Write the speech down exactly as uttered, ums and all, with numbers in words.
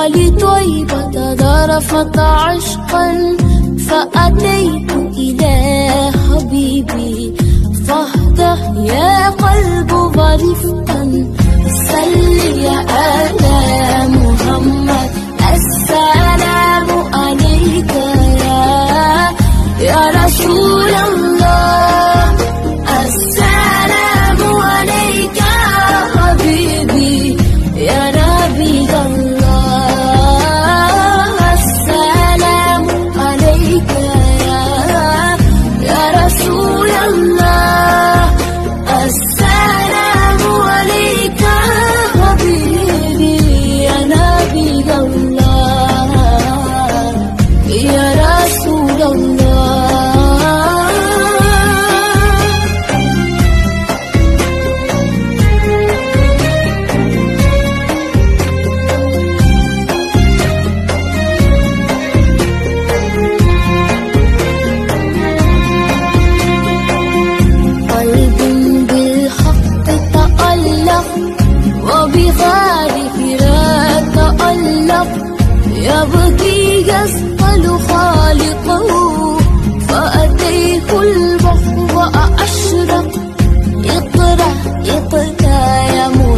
ولطيبة ذرفت عشقا فأتيت إلى حبيبي فاهدأ يا قلب ورفقا صل على محمد السلام عليك يا يا رسول الله السلام عليك يا حبيبي يا نبي الله السلام عليك يا يا رسول الله السلام عليك يا حبيبي يا نبي الله يا رسول الله. وبغاره لا تألق يبكي يسأل خالقه فأتيه البحر وأشرق اقرأ اقرأ يا